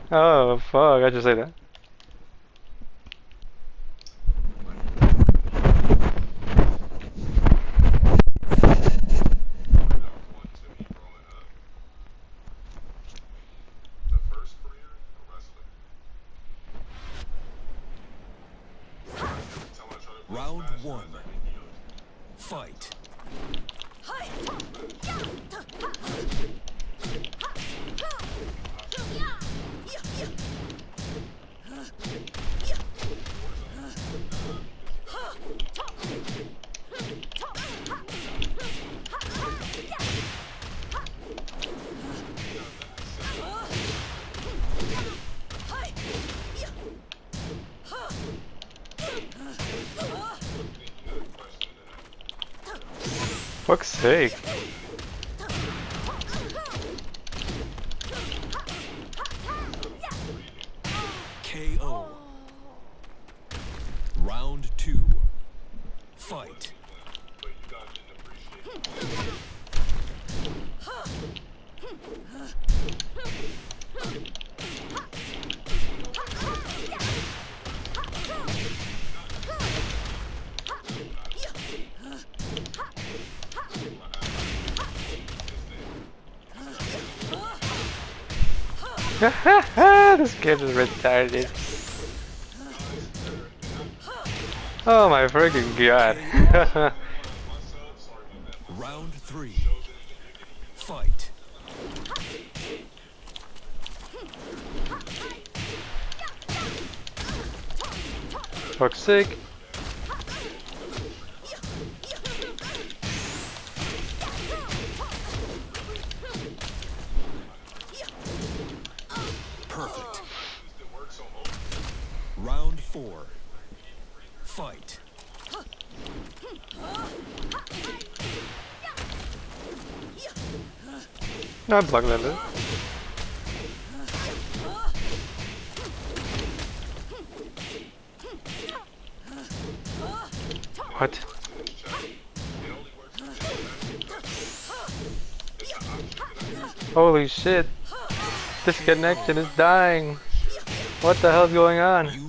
Oh fuck! I just say that. Round one. Fight. Fuck's sake. KO. Round two. Fight. This kid is retarded. Oh my freaking god. Round three. Fight. Fuck's sake. Perfect. Round four. Fight. No, I'm blocking that. What? Holy shit. This connection is dying. What the hell's going on?